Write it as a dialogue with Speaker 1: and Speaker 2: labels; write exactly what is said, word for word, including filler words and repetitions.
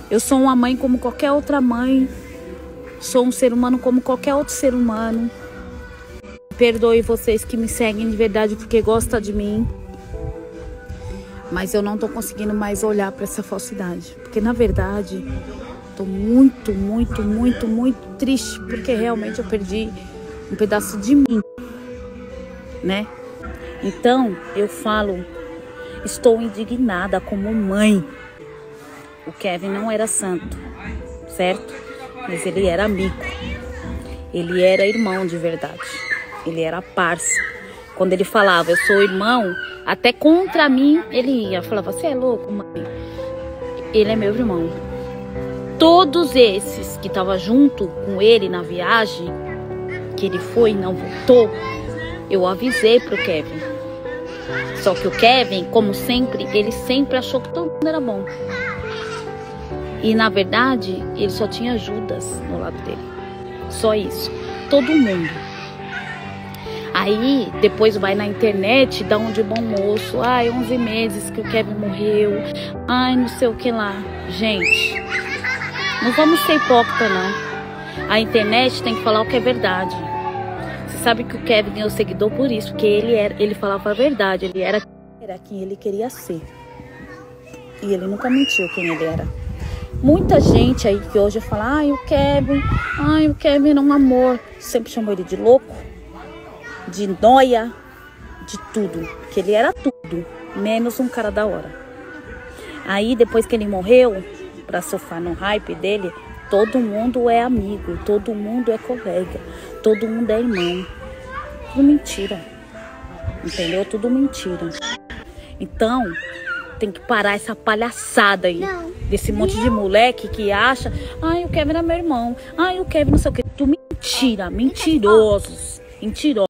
Speaker 1: Eu sou uma mãe como qualquer outra mãe. Sou um ser humano como qualquer outro ser humano. Perdoe vocês que me seguem de verdade porque gostam de mim. Mas eu não tô conseguindo mais olhar para essa falsidade. Porque na verdade, tô muito, muito, muito, muito triste. Porque realmente eu perdi um pedaço de mim, né? Então, eu falo, estou indignada como mãe. O Kevin não era santo, certo? Mas ele era amigo. Ele era irmão de verdade. Ele era parça. Quando ele falava, eu sou irmão, até contra mim, ele ia. Falava, você é louco, mãe? Ele é meu irmão. Todos esses que estavam junto com ele na viagem, que ele foi e não voltou, eu avisei pro Kevin. Só que o Kevin, como sempre, ele sempre achou que todo mundo era bom. E na verdade, ele só tinha Judas no lado dele. Só isso. Todo mundo. Aí, depois vai na internet, dá um de bom moço. Ai, onze meses que o Kevin morreu. Ai, não sei o que lá. Gente, não vamos ser hipócrita, não. A internet tem que falar o que é verdade. Você sabe que o Kevin ganhou seguidor por isso, porque ele, era, ele falava a verdade. Ele era, era quem ele queria ser. E ele nunca mentiu quem ele era. Muita gente aí que hoje fala, ai, o Kevin, ai, o Kevin é um amor. Sempre chamou ele de louco, de nóia, de tudo. Que ele era tudo, menos um cara da hora. Aí, depois que ele morreu, pra surfar no hype dele, todo mundo é amigo, todo mundo é colega, todo mundo é irmão. Tudo mentira. Entendeu? Tudo mentira. Então, tem que parar essa palhaçada aí. Não. Desse monte não. de moleque que acha, ai, o Kevin é meu irmão, ai, o Kevin não sei o que. Tu mentira, mentirosos, mentirosos.